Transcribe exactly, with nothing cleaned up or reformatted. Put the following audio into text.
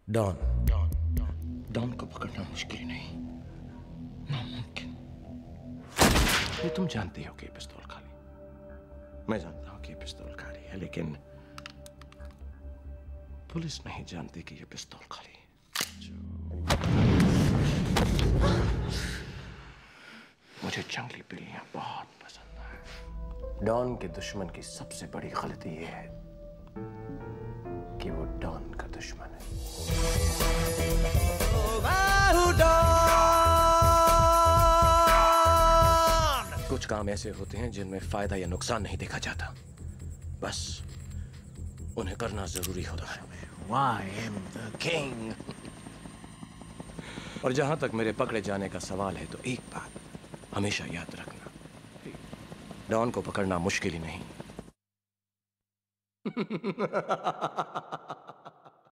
Don don को पकड़ना मुश्किल नहीं, नामुमकिन। ये तुम जानती हो कि पिस्तौल खाली, मैं जानता हूं कि ये पिस्तौल खाली है, लेकिन पुलिस नहीं जानती कि ये पिस्तौल खाली है। मुझे जंगली बिल्लियां बहुत पसंद है। डॉन के दुश्मन की सबसे बड़ी गलती यह है कि वो डॉन का दुश्मन है। कुछ काम ऐसे होते हैं जिनमें फायदा या नुकसान नहीं देखा जाता, बस उन्हें करना जरूरी होता है। I am the king. और जहां तक मेरे पकड़े जाने का सवाल है, तो एक बात हमेशा याद रखना, डॉन को पकड़ना मुश्किल ही नहीं।